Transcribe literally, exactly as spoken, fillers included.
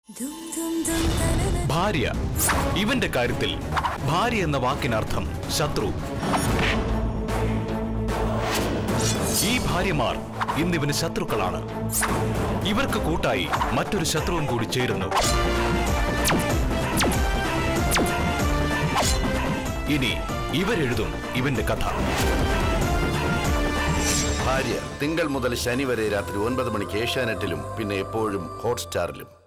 ഭാര്യ. ഇവന്റെ കാര്യത്തിൽ ഭാര്യ എന്ന വാക്കിനർത്ഥം ശത്രു. ഈ ഭാര്യമാർ ഇന്നിവന് ശത്രുക്കളാണ്. ഇവർക്ക് കൂട്ടായി മറ്റൊരു ശത്രുവും കൂടി ചേരുന്നു. ഇനി ഇവരെഴുതും ഇവന്റെ കഥ. ഭാര്യ തിങ്കൾ മുതൽ ശനി വരെ രാത്രി ഒൻപത് മണിക്ക് ഏഷ്യാനെറ്റിലും പിന്നെ എപ്പോഴും ഹോട്ട്സ്റ്റാറിലും.